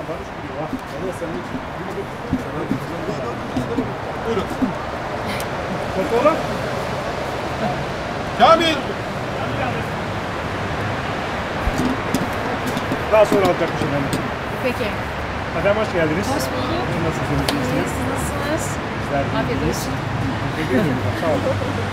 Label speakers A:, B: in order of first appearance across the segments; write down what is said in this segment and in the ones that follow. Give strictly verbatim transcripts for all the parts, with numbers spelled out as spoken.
A: Barış gidiyor ha. Valla senin için. Buyurun. Fotoğraf. Kamil. Daha sonra alacakmış efendim.
B: Peki.
A: Efendim hoş geldiniz.
B: Hoş bulduk.
A: Nasılsınız? İyisiniz?
B: Siz nasılsınız?
A: Sizler de
B: Afiyet
A: iyiyiz.
B: olsun.
A: Teşekkür ederim. Sağ olun.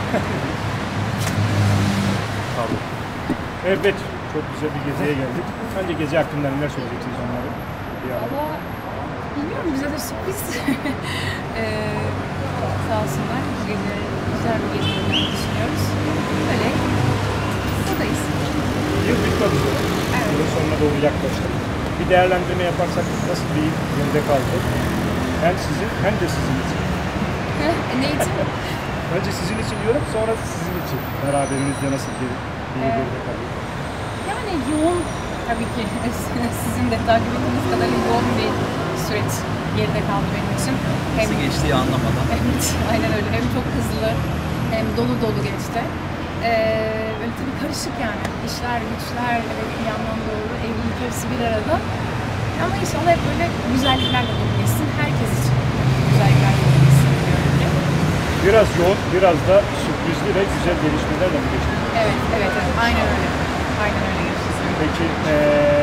A: Sağ olun. Evet, çok güzel bir geziye geldik. Bence gezi hakkında neler söyleyeceksiniz onlara?
B: Valla bilmiyorum, bize de sürpriz. ee, sağ olsunlar. Bu gece güzel bir gezi olacağını düşünüyoruz. Öyle. Buradayız.
A: Yıl bitmek üzere.
B: Evet.
A: Yılın sonuna doğru yaklaştık. Bir değerlendirme yaparsak nasıl bir yılda kaldı? Hem sizin hem de sizin için.
B: Ne için?
A: Önce sizin için diyorum, sonra sizin için. Beraberinizde nasıl bir bir
B: Evet.
A: yılda kaldı?
B: Yani yoğun tabii ki. Sizin de takip ettiğiniz kadar yoğun bir süreç geride kaldı benim için. Hem
C: Nasıl geçtiği anlamadan.
B: Evet, aynen öyle. Hem çok hızlı hem dolu dolu geçti. Ee, böyle tabii karışık yani. İşler, güçler, evet, bir yandan doğru, evlilik hepsi bir arada. Ama inşallah hep böyle güzelliklerle dolu geçsin. Herkes için güzelliklerle dolu geçsin diyorum ki.
A: Biraz yoğun, biraz da sürprizli ve güzel gelişmelerle mi geçti?
B: Evet, evet, evet. Aynen öyle. Aynen öyle geçti.
A: Peki ee,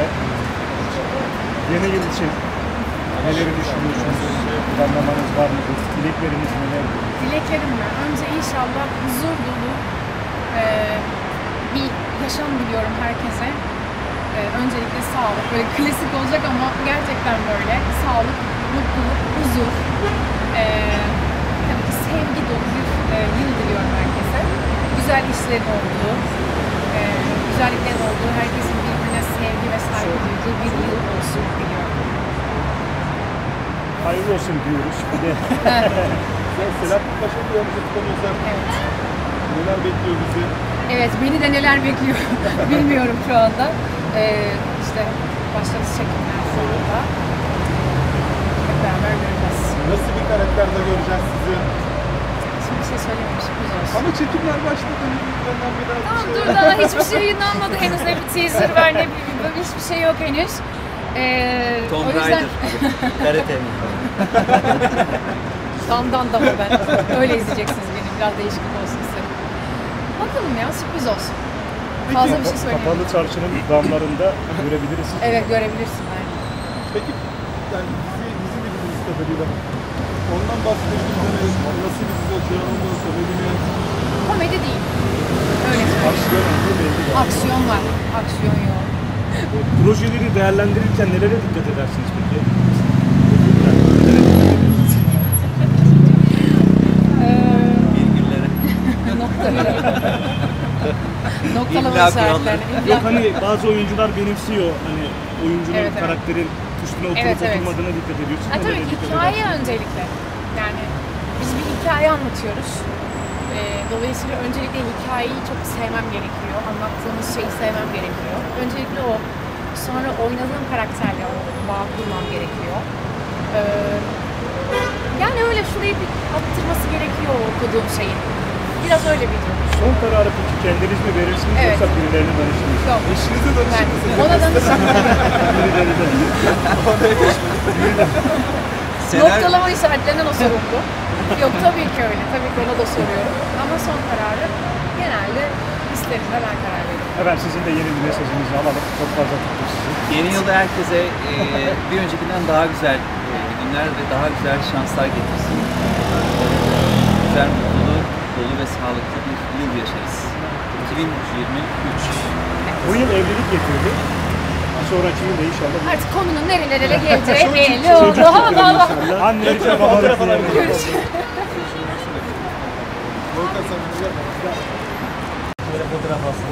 A: yeni yıl için neleri düşünüyorsunuz? Planlamanız var mıdır? Dilekleriniz neler?
B: Dileklerim var. Önce inşallah huzur dolu e, bir yaşam diliyorum herkese. E, öncelikle sağlık. Böyle klasik olacak ama gerçekten böyle. Sağlık, mutluluk, huzur. E, tabii ki sevgi dolu bir e, yıl diliyorum herkese. Güzel işlerin olduğu, e, güzelliklerin olduğu, herkesin birbirine sevgi ve saygı duyduğu bir yıl olsun diliyorum.
A: Hayırlı olsun diyoruz. Bir de Selahattin Paşa diyoruz.
B: Evet.
A: Neler bekliyor bizi?
B: Evet, beni de neler bekliyor bilmiyorum şu anda. Ee, işte başladı çekimler şu anda. Hep beraber göreceğiz.
A: Nasıl bir karakterde göreceğiz sizi?
B: Şimdi bir şey söylemiyorum, sürpriz olsun.
A: Ama çekimler başladı. Benden bir daha
B: Tamam dur, daha hiçbir şey yayınlanmadı henüz. Ne bir teaser var ne bir, bir hiçbir şey yok henüz. Ee,
C: Tomb
B: o yüzden...
C: Raider. Karate mi?
B: Damdan dama ben. Öyle izleyeceksiniz beni. Biraz değişiklik olsun istedim. Bakalım ya, sürpriz olsun. Fazla bir şey söyleyeyim.
A: Kapalı çarşının damlarında görebiliriz.
B: Evet, görebilirsin yani.
D: Peki yani dizi, dizi bir dizisi kadarıyla ondan bahsedebiliriz. Nasıl bir dizi olacak, onun sebebi ne?
B: Komedi değil. Öyle söyleyeyim.
A: Aksiyon olduğu belli.
B: Aksiyon var. Aksiyon yok.
A: Projeleri değerlendirirken nelere dikkat edersiniz peki?
C: Virgüllere.
B: Noktaları. Noktalama
C: İlla
B: işaretlerini.
A: Yok hani bazı oyuncular benimsiyor. Hani oyuncunun
B: Evet, evet.
A: karakterin üstüne oturup
B: Evet, evet.
A: oturmadığına dikkat ediyorsun.
B: Ha, tabii
A: Nelere
B: ki
A: dikkat
B: hikaye
A: edersiniz?
B: öncelikle. Yani biz bir hikaye anlatıyoruz. Ee, dolayısıyla öncelikle hikayeyi çok sevmem gerekiyor. Anlattığımız şeyi sevmem gerekiyor. Öncelikle o. Sonra oynadığım karakterle o bağ kurmam gerekiyor. Ee, yani öyle şurayı bir attırması gerekiyor o okuduğum şeyin. Biraz öyle bir durum.
A: Son kararı peki kendiniz mi verirsiniz
B: Evet.
A: yoksa birilerine danışırsınız?
B: Yok.
D: Eşinize danışır
B: Ben,
D: mısınız?
B: ona danışırım.
A: Birilerine danışır.
B: Noktalama işaretlerinden o sorumlu. Yok tabii ki öyle. Tabii ki ona da soruyorum. Ama son kararı genelde hislerimde ben karar veriyorum.
A: Efendim sizin de yeni bir mesajınızı alalım. Çok fazla tuttuk sizi.
C: Yeni yılda herkese e, bir öncekinden daha güzel e, günler ve daha güzel şanslar getirsin. Güzel, mutlulu, dolu ve sağlıklı bir yıl yaşarız. iki bin yirmi üç.
A: Bu yıl evlilik getirdi. Bir sonraki yıl da inşallah.
B: Artık konunun nerelere geleceği belli oldu. Allah Allah.
A: Anneleri babaları falan.
B: Görüşürüz.
D: Volkan sen bunu yapma.
C: Böyle fotoğraf alsın.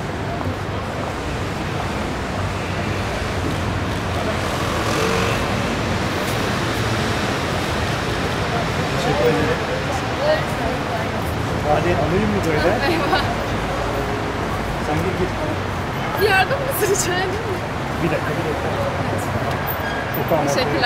A: Teşekkür ederim. Hadi alayım mı böyle? Sen gir git.
B: Yardım mısın rica edeyim mi?
A: Bir dakika bir dakika. Çok anladım.
B: Teşekkürler.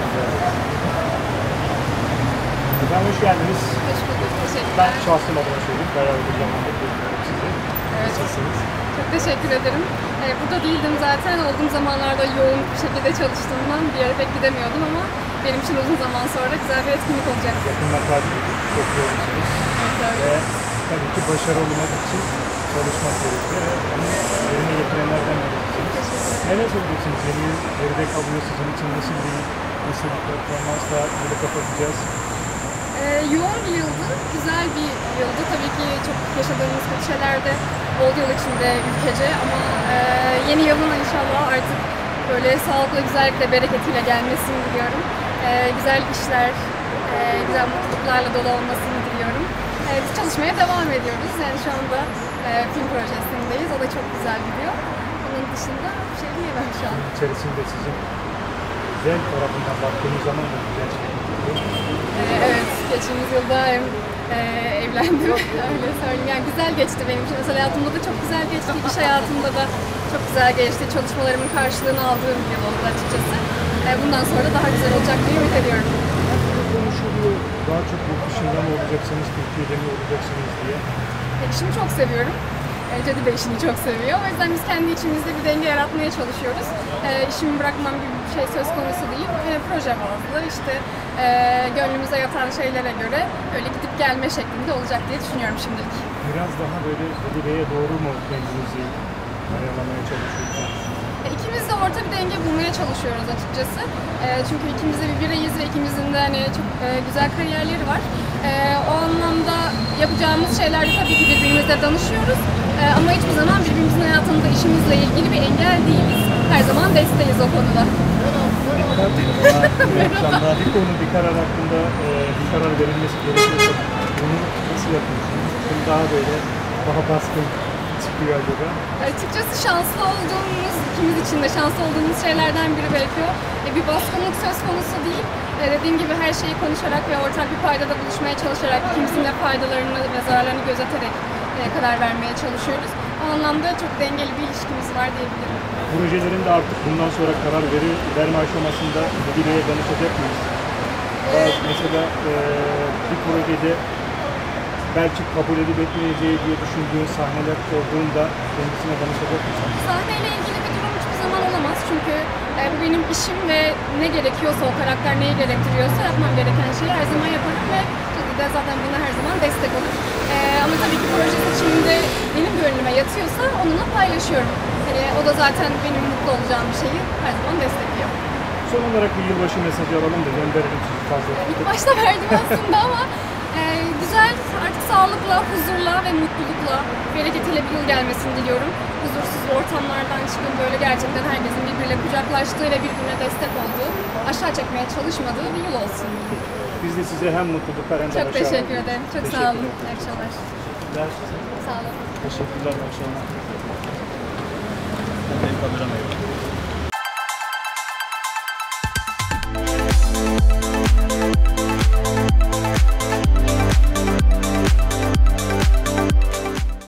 A: Efendim hoş geldiniz.
B: Hoş bulduk.
A: Ben
B: Teşekkürler.
A: şahsım adına söyleyeyim. Bayağı bir zamandır bekliyorum sizi.
B: Evet.
A: Nasılsınız?
E: Çok teşekkür ederim. Ee, burada değildim zaten. Olduğum zamanlarda yoğun bir şekilde çalıştığımdan bir yere pek gidemiyordum ama benim için uzun zaman sonra güzel bir etkinlik olacak.
A: Yakından takip edip çok yoğunsunuz.
E: Evet, öyle.
A: Ve tabii ki başarılı olmak için çalışmak gerekiyor. Bunu yerine getirenlerden birisiniz. Neler söyleyeceksiniz? Yeni yıl geride kalıyor. Sizin için nasıl bir nasıl bir performansla böyle kapatacağız?
E: Ee, yoğun bir yıldı, güzel bir yıldı. Tabii ki çok yaşadığımız kötü şeyler de oldu yıl içinde ülkece ama e, yeni yılın inşallah artık böyle sağlıklı, güzellikle, bereketiyle gelmesini diliyorum. E, güzel işler, e, güzel mutluluklarla dolu olmasını diliyorum. E, biz çalışmaya devam ediyoruz. Yani şu anda e, film projesindeyiz. O da çok güzel gidiyor. Onun dışında bir şey diyemem şu an.
A: İçerisinde sizin güzel tarafından baktığınız zaman da güzel şey gidiyor.
E: Ee, Evet, geçtiğimiz yılda hem e, evlendim, öyle söyleyeyim. Yani güzel geçti benim için. Özel hayatımda da çok güzel geçti, iş hayatımda da çok güzel geçti. Çalışmalarımın karşılığını aldığım bir yıl oldu açıkçası. E, bundan sonra daha güzel olacak diye ümit ediyorum.
A: Konuşuluyor. Daha çok yurt dışında mı olacaksınız, Türkiye'de mi olacaksınız diye.
E: E, işimi çok seviyorum. E, Cadı da işini çok seviyor. O yüzden biz kendi içimizde bir denge yaratmaya çalışıyoruz. E, işimi bırakmam gibi bir şey söz konusu değil. E, proje bazlı, işte e, gönlümüze yatan şeylere göre öyle gidip gelme şeklinde olacak diye düşünüyorum şimdilik.
A: Biraz daha böyle Bedire'ye doğru mu kendinizi ayarlamaya çalışıyorsunuz?
E: E, İkimiz de orta bir denge bulmaya çalışıyoruz açıkçası. E, çünkü ikimiz de bir bireyiz ve ikimizin de hani çok e, güzel kariyerleri var. E, o anlamda yapacağımız şeylerde tabii ki birbirimize danışıyoruz. E, ama hiçbir zaman birbirimizin hayatında işimizle ilgili bir engel değiliz. Her zaman desteğiz o konuda.
A: İyi akşamlar. Bir konu, bir karar hakkında e, bir karar verilmesi gerekiyorsa bunu nasıl yapıyorsunuz? Şimdi daha böyle daha baskın çıkıyor acaba?
E: Açıkçası şanslı olduğumuz, ikimiz için de şanslı olduğumuz şeylerden biri belki o. E, bir baskınlık söz konusu değil. E, dediğim gibi her şeyi konuşarak ve ortak bir paydada buluşmaya çalışarak, ikimizin de faydalarını ve zararlarını gözeterek e, karar vermeye çalışıyoruz. O anlamda çok dengeli bir ilişkimiz var diyebilirim.
A: Projelerinde artık bundan sonra karar veri, verme aşamasında Bedire'ye danışacak mıyız? Bazı mesela e, bir projede belki kabul edip etmeyeceği diye düşündüğün sahneler olduğunda kendisine danışacak mısın?
E: Sahneyle ilgili bir durum hiçbir zaman olamaz çünkü e, bu benim işim ve ne gerekiyorsa, o karakter neyi gerektiriyorsa yapmam gereken şeyi her zaman yaparım ve Cadı da zaten buna her zaman destek olur. E, ama tabii ki proje seçiminde benim gönlüme yatıyorsa onunla paylaşıyorum. Hani o da zaten benim mutlu olacağım bir şeyi her zaman destekliyor.
A: Son olarak bir yılbaşı mesajı alalım da gönderelim sizi fazla.
E: İlk başta verdim aslında ama e, güzel, artık sağlıkla, huzurla ve mutlulukla, bereketiyle bir yıl gelmesini diliyorum. Huzursuz ortamlardan çıkıp böyle gerçekten herkesin birbiriyle kucaklaştığı ve birbirine destek olduğu, aşağı çekmeye çalışmadığı bir yıl olsun.
A: Biz de size hem mutluluklar hem de
E: Çok
A: başarılar
E: teşekkür
A: diliyoruz.
E: ederim. Çok
A: Teşekkür
E: sağ olun.
A: ederim.
E: İyi akşamlar.
A: Teşekkürler.
E: Sağ olun.
A: Teşekkürler. İyi akşamlar.
C: Benim kameram yok.